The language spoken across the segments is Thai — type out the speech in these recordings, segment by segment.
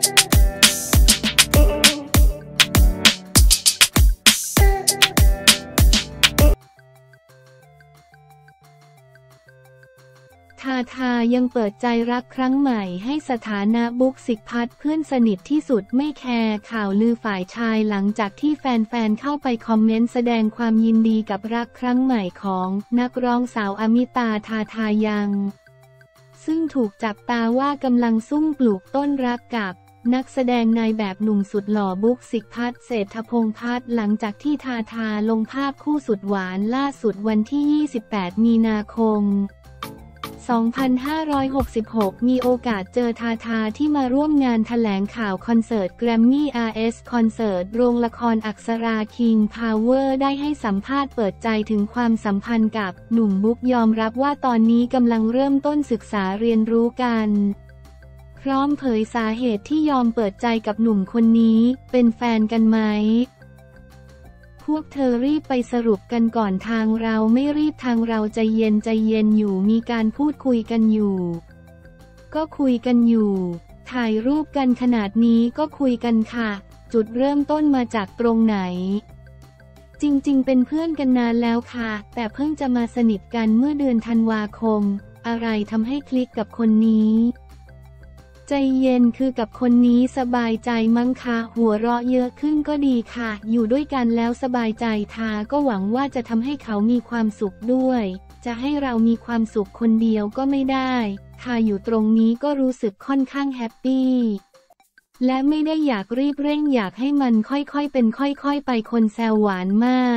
ทาทายังเปิดใจรักครั้งใหม่ให้สถานะบุ๊กสิกพัฒน์เพื่อนสนิทที่สุดไม่แคร์ข่าวลือฝ่ายชายหลังจากที่แฟนๆเข้าไปคอมเมนต์แสดงความยินดีกับรักครั้งใหม่ของนักร้องสาวอมิตาทาทายังซึ่งถูกจับตาว่ากำลังซุ่มปลูกต้นรักกับนักแสดงนายแบบหนุ่มสุดหล่อบุ๊กสิกพัฒน์เศรษฐพงษ์พัฒน์หลังจากที่ทาทาลงภาพคู่สุดหวานล่าสุดวันที่ 28 มีนาคม2566 มีโอกาสเจอทาทาที่มาร่วมงานแถลงข่าวคอนเสิร์ต Grammy RS คอนเสิร์ตโรงละครอักษรา King Power ได้ให้สัมภาษณ์เปิดใจถึงความสัมพันธ์กับหนุ่มบุ๊กยอมรับว่าตอนนี้กำลังเริ่มต้นศึกษาเรียนรู้กันพร้อมเผยสาเหตุที่ยอมเปิดใจกับหนุ่มคนนี้เป็นแฟนกันไหมพวกเธอรีบไปสรุปกันก่อนทางเราไม่รีบทางเราใจเย็นอยู่มีการพูดคุยกันอยู่ก็คุยกันอยู่ถ่ายรูปกันขนาดนี้ก็คุยกันค่ะจุดเริ่มต้นมาจากตรงไหนจริงๆเป็นเพื่อนกันนานแล้วค่ะแต่เพิ่งจะมาสนิทกันเมื่อเดือนธันวาคมอะไรทำให้คลิกกับคนนี้ใจเย็นคือกับคนนี้สบายใจมั้งคะหัวเราะเยอะขึ้นก็ดีค่ะอยู่ด้วยกันแล้วสบายใจทาก็หวังว่าจะทำให้เขามีความสุขด้วยจะให้เรามีความสุขคนเดียวก็ไม่ได้ทาอยู่ตรงนี้ก็รู้สึกค่อนข้างแฮปปี้และไม่ได้อยากรีบเร่งอยากให้มันค่อยๆเป็นค่อยๆไปคนแซวหวานมาก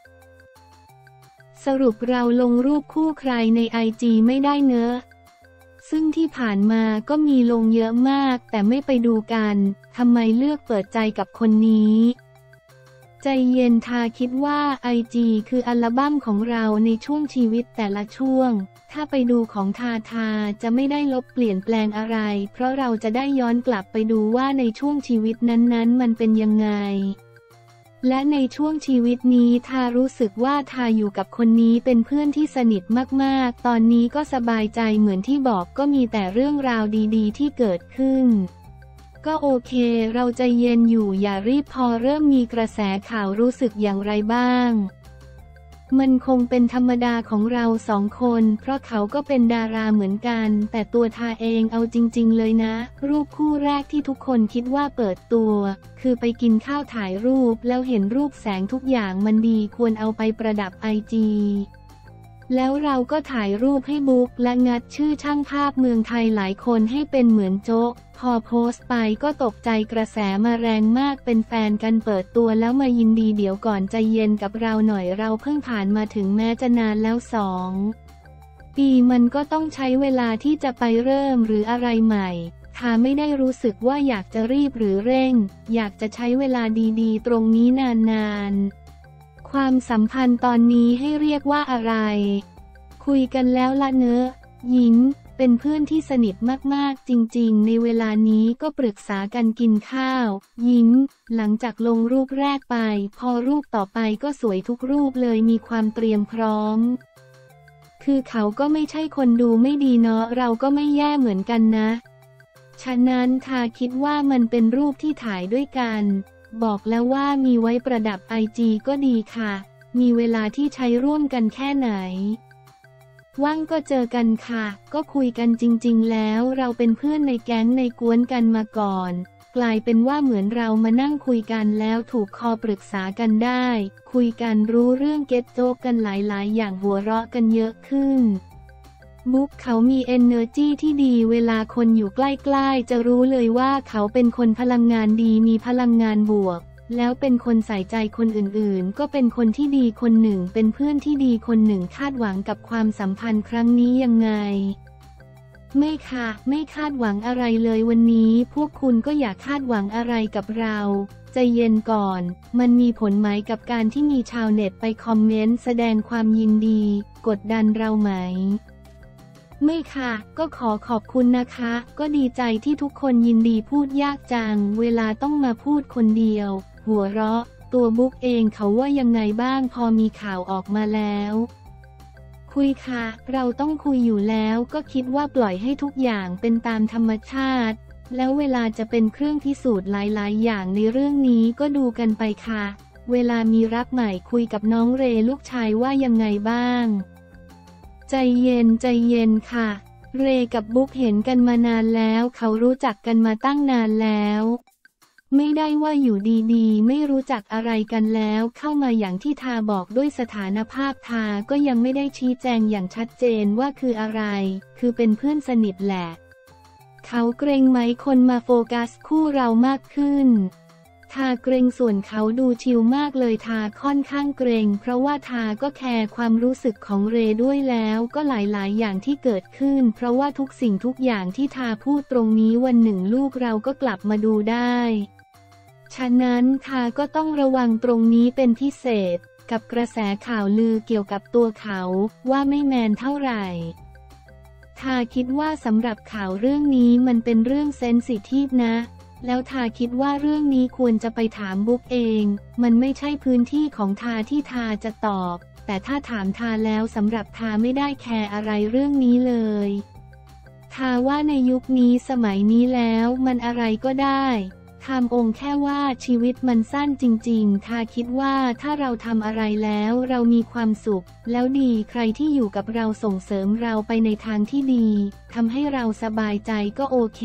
สรุปเราลงรูปคู่ใครในIGไม่ได้เนอะซึ่งที่ผ่านมาก็มีลงเยอะมากแต่ไม่ไปดูกันทำไมเลือกเปิดใจกับคนนี้ใจเย็นทาคิดว่า IG คืออัลบั้มของเราในช่วงชีวิตแต่ละช่วงถ้าไปดูของทาจะไม่ได้ลบเปลี่ยนแปลงอะไรเพราะเราจะได้ย้อนกลับไปดูว่าในช่วงชีวิตนั้นๆมันเป็นยังไงและในช่วงชีวิตนี้ทารู้สึกว่าทาอยู่กับคนนี้เป็นเพื่อนที่สนิทมากๆตอนนี้ก็สบายใจเหมือนที่บอกก็มีแต่เรื่องราวดีๆที่เกิดขึ้นก็โอเคเราใจเย็นอยู่อย่ารีบพอเริ่มมีกระแสข่าวรู้สึกอย่างไรบ้างมันคงเป็นธรรมดาของเราสองคนเพราะเขาก็เป็นดาราเหมือนกันแต่ตัวทาเองเอาจริงๆเลยนะรูปคู่แรกที่ทุกคนคิดว่าเปิดตัวคือไปกินข้าวถ่ายรูปแล้วเห็นรูปแสงทุกอย่างมันดีควรเอาไปประดับIGแล้วเราก็ถ่ายรูปให้บุ๊กและงัดชื่อช่างภาพเมืองไทยหลายคนให้เป็นเหมือนโจ๊กพอโพสต์ไปก็ตกใจกระแสมาแรงมากเป็นแฟนกันเปิดตัวแล้วมายินดีเดี๋ยวก่อนใจเย็นกับเราหน่อยเราเพิ่งผ่านมาถึงแม้จะนานแล้ว2 ปีมันก็ต้องใช้เวลาที่จะไปเริ่มหรืออะไรใหม่ทาไม่ได้รู้สึกว่าอยากจะรีบหรือเร่งอยากจะใช้เวลาดีๆตรงนี้นานๆความสัมพันธ์ตอนนี้ให้เรียกว่าอะไรคุยกันแล้วละเนอะหญิงเป็นเพื่อนที่สนิทมากๆจริงๆในเวลานี้ก็ปรึกษากันกินข้าวยิ้มหลังจากลงรูปแรกไปพอรูปต่อไปก็สวยทุกรูปเลยมีความเตรียมพร้อมคือเขาก็ไม่ใช่คนดูไม่ดีเนาะเราก็ไม่แย่เหมือนกันนะฉะนั้นทาคิดว่ามันเป็นรูปที่ถ่ายด้วยกันบอกแล้วว่ามีไว้ประดับIGก็ดีค่ะมีเวลาที่ใช้ร่วมกันแค่ไหนว่างก็เจอกันค่ะก็คุยกันจริงๆแล้วเราเป็นเพื่อนในแก๊งในกวนกันมาก่อนกลายเป็นว่าเหมือนเรามานั่งคุยกันแล้วถูกคอปรึกษากันได้คุยกันรู้เรื่องเก็ตโจ๊กกันหลายๆอย่างหัวเราะกันเยอะขึ้นบุ๊กเขามี energy ที่ดีเวลาคนอยู่ใกล้ๆจะรู้เลยว่าเขาเป็นคนพลังงานดีมีพลังงานบวกแล้วเป็นคนใส่ใจคนอื่นๆก็เป็นคนที่ดีคนหนึ่งเป็นเพื่อนที่ดีคนหนึ่งคาดหวังกับความสัมพันธ์ครั้งนี้ยังไงไม่ค่ะไม่คาดหวังอะไรเลยวันนี้พวกคุณก็อย่าคาดหวังอะไรกับเราใจเย็นก่อนมันมีผลไหมกับการที่มีชาวเน็ตไปคอมเมนต์แสดงความยินดีกดดันเราไหมไม่ค่ะก็ขอบคุณนะคะก็ดีใจที่ทุกคนยินดีพูดยากจังเวลาต้องมาพูดคนเดียวหัวเราะตัวบุ๊กเองเขาว่ายังไงบ้างพอมีข่าวออกมาแล้วคุยค่ะเราต้องคุยอยู่แล้วก็คิดว่าปล่อยให้ทุกอย่างเป็นตามธรรมชาติแล้วเวลาจะเป็นเครื่องพิสูจน์หลายๆอย่างในเรื่องนี้ก็ดูกันไปค่ะเวลามีรักใหม่คุยกับน้องเรลูกชายว่ายังไงบ้างใจเย็นค่ะเรกับบุ๊กเห็นกันมานานแล้วเขารู้จักกันมาตั้งนานแล้วไม่ได้ว่าอยู่ดีๆไม่รู้จักอะไรกันแล้วเข้ามาอย่างที่ทาบอกด้วยสถานภาพทาก็ยังไม่ได้ชี้แจงอย่างชัดเจนว่าคืออะไรคือเป็นเพื่อนสนิทแหละเขาเกรงไหมคนมาโฟกัสคู่เรามากขึ้นทาเกรงส่วนเขาดูชิลมากเลยทาค่อนข้างเกรงเพราะว่าทาก็แคร์ความรู้สึกของเรด้วยแล้วก็หลายๆอย่างที่เกิดขึ้นเพราะว่าทุกสิ่งทุกอย่างที่ทาพูดตรงนี้วันหนึ่งลูกเราก็กลับมาดูได้ฉะนั้นทาก็ต้องระวังตรงนี้เป็นพิเศษกับกระแสข่าวลือเกี่ยวกับตัวเขาว่าไม่แมนเท่าไหร่ทาคิดว่าสำหรับข่าวเรื่องนี้มันเป็นเรื่องเซนซิทีฟนะแล้วทาคิดว่าเรื่องนี้ควรจะไปถามบุ๊กเองมันไม่ใช่พื้นที่ของทาที่ทาจะตอบแต่ถ้าถามทาแล้วสำหรับทาไม่ได้แคร์อะไรเรื่องนี้เลยทาว่าในยุคนี้สมัยนี้แล้วมันอะไรก็ได้ทำองค์แค่ว่าชีวิตมันสั้นจริงๆทาคิดว่าถ้าเราทำอะไรแล้วเรามีความสุขแล้วดีใครที่อยู่กับเราส่งเสริมเราไปในทางที่ดีทำให้เราสบายใจก็โอเค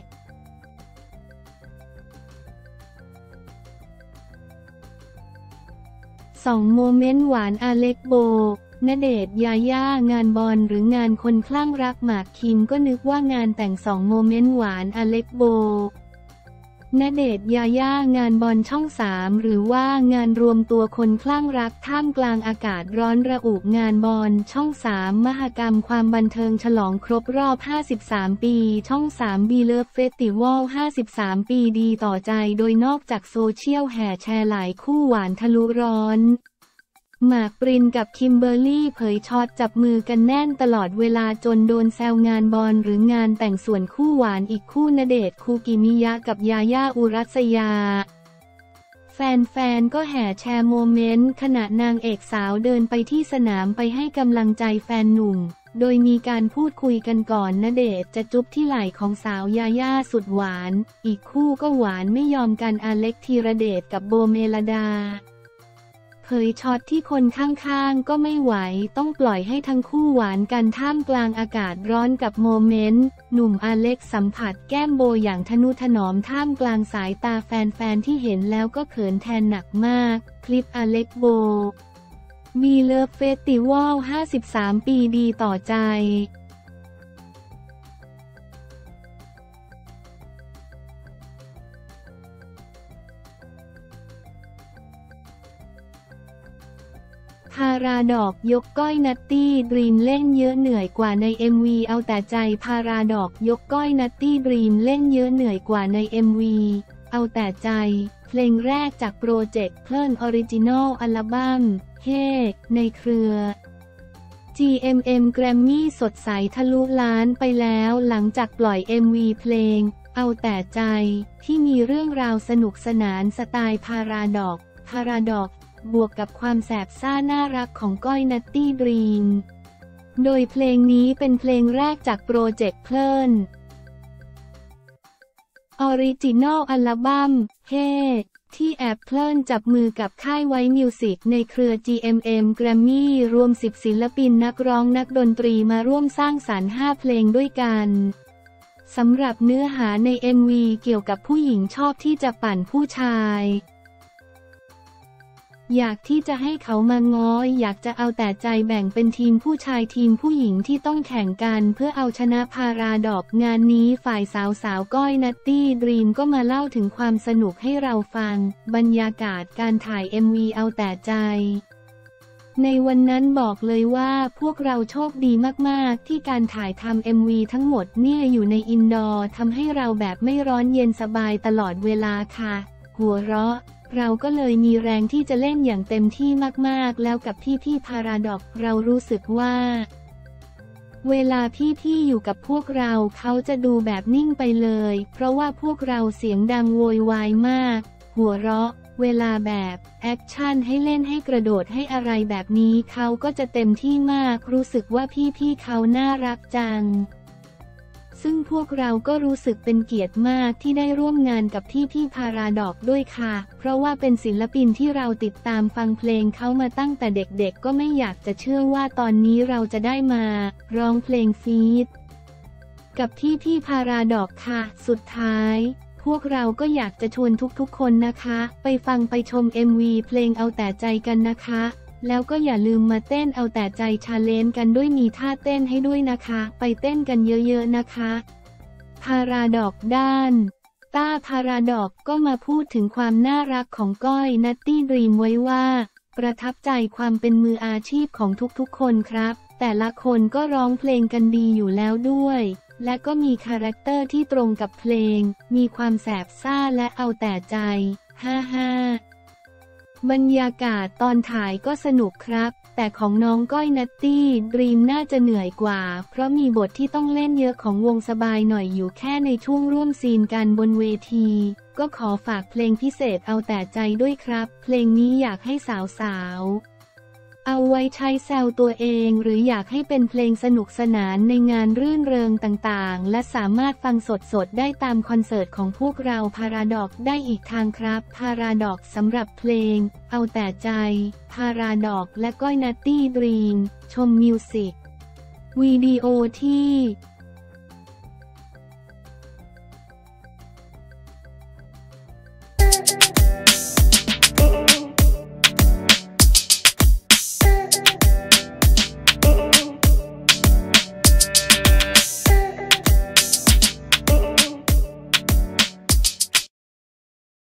2 โมเมนต์หวานอเล็กโบณเดชน์ยาย่างานบอลหรืองานคนคลั่งรักหมากคิมก็นึกว่างานแต่ง2 โมเมนต์หวานอเล็กโบณเดชน์ยาย่างานบอลช่อง 3หรือว่างานรวมตัวคนคลั่งรักท่ามกลางอากาศร้อนระอุงานบอลช่อง 3มหกรรมความบันเทิงฉลองครบรอบ53 ปีช่อง 3 บีเลิฟเฟสติวัล53 ปีดีต่อใจโดยนอกจากโซเชียลแห่แชร์หลายคู่หวานทะลุร้อนหมากปรินกับคิมเบอร์รี่เผยช็อตจับมือกันแน่นตลอดเวลาจนโดนแซวงานบอลหรืองานแต่งส่วนคู่หวานอีกคู่ณเดชน์คูกิมิยะกับยาย่าอุรัสยาแฟนๆก็แห่แชร์โมเมนต์ขณะนางเอกสาวเดินไปที่สนามไปให้กำลังใจแฟนหนุ่มโดยมีการพูดคุยกันก่อนณเดชน์จะจุ๊บที่ไหล่ของสาวยาย่าสุดหวานอีกคู่ก็หวานไม่ยอมกันอเล็กธีรเดชกับโบเมลดาเผยช็อตที่คนข้างๆก็ไม่ไหวต้องปล่อยให้ทั้งคู่หวานกันท่ามกลางอากาศร้อนกับโมเมนต์หนุ่มอเล็กสัมผัสแก้มโบอย่างทนุถนอมท่ามกลางสายตาแฟนๆที่เห็นแล้วก็เขินแทนหนักมากคลิปอเล็กโบมีเลิฟเฟสติวัล53 ปีดีต่อใจพาราดอกยกก้อยนัตตี้ดรีมเล่นเยอะเหนื่อยกว่าใน MV เอาแต่ใจพาราดอกยกก้อยนัตตี้ดรีมเล่นเยอะเหนื่อยกว่าใน MV เอาแต่ใจเพลงแรกจากโปรเจกต์เพลินออริจินอลอัลบั้มเฮ้ในเครือ GMM แกรมมี่สดใสทะลุล้านไปแล้วหลังจากปล่อย MV เพลงเอาแต่ใจที่มีเรื่องราวสนุกสนานสไตล์พาราดอกบวกกับความแสบซ่าน่ารักของก้อยนัตตี้ดรีมโดยเพลงนี้เป็นเพลงแรกจากโปรเจกต์เพลินออริจินอลอัลบั้มเฮ้ที่แอบเพลินจับมือกับค่ายไว้มิวสิกในเครือ GMM แกรมมี่รวม10 ศิลปินนักร้องนักดนตรีมาร่วมสร้างสรรค์5 เพลงด้วยกันสำหรับเนื้อหาใน MV เกี่ยวกับผู้หญิงชอบที่จะปั่นผู้ชายอยากที่จะให้เขามาง้ออยากจะเอาแต่ใจแบ่งเป็นทีมผู้ชายทีมผู้หญิงที่ต้องแข่งกันเพื่อเอาชนะพาราดอกงานนี้ฝ่ายสาวก้อยนัตตี้ดรีมก็มาเล่าถึงความสนุกให้เราฟังบรรยากาศการถ่าย MV เอาแต่ใจในวันนั้นบอกเลยว่าพวกเราโชคดีมากๆที่การถ่ายทำ MV ทั้งหมดเนี่ยอยู่ในอินดอร์ทำให้เราแบบไม่ร้อนเย็นสบายตลอดเวลาค่ะหัวเราะเราก็เลยมีแรงที่จะเล่นอย่างเต็มที่มากๆแล้วกับพี่พาราดอกเรารู้สึกว่าเวลาพี่อยู่กับพวกเราเขาจะดูแบบนิ่งไปเลยเพราะว่าพวกเราเสียงดังโวยวายมากหัวเราะเวลาแบบแอคชั่นให้เล่นให้กระโดดให้อะไรแบบนี้เขาก็จะเต็มที่มากรู้สึกว่าพี่เขาน่ารักจังซึ่งพวกเราก็รู้สึกเป็นเกียรติมากที่ได้ร่วมงานกับพี่พาราดอกด้วยค่ะเพราะว่าเป็นศิลปินที่เราติดตามฟังเพลงเขามาตั้งแต่เด็กๆก็ไม่อยากจะเชื่อว่าตอนนี้เราจะได้มาร้องเพลงฟีทกับพี่พาราดอกค่ะสุดท้ายพวกเราก็อยากจะชวนทุกๆคนนะคะไปฟังไปชม MV เพลงเอาแต่ใจกันนะคะแล้วก็อย่าลืมมาเต้นเอาแต่ใจชาเลนจ์กันด้วยมีท่าเต้นให้ด้วยนะคะไปเต้นกันเยอะๆนะคะพาราดอกด้านต้าพาราดอกก็มาพูดถึงความน่ารักของก้อยนัตตี้ดรีมไว้ว่าประทับใจความเป็นมืออาชีพของทุกๆคนครับแต่ละคนก็ร้องเพลงกันดีอยู่แล้วด้วยและก็มีคาแรคเตอร์ที่ตรงกับเพลงมีความแสบซ่าและเอาแต่ใจฮ่าบรรยากาศตอนถ่ายก็สนุกครับแต่ของน้องก้อยนัตตี้ดรีมน่าจะเหนื่อยกว่าเพราะมีบทที่ต้องเล่นเยอะของวงสบายหน่อยอยู่แค่ในช่วงร่วมซีนกันบนเวทีก็ขอฝากเพลงพิเศษเอาแต่ใจด้วยครับเพลงนี้อยากให้สาวๆเอาไว้ใช้แซวตัวเองหรืออยากให้เป็นเพลงสนุกสนานในงานรื่นเริงต่างๆและสามารถฟังสดๆได้ตามคอนเสิร์ตของพวกเราพาราดอกได้อีกทางครับพาราดอกสำหรับเพลงเอาแต่ใจพาราดอกและก้อยนัตตี้ดรีมชมมิวสิกวิดีโอที่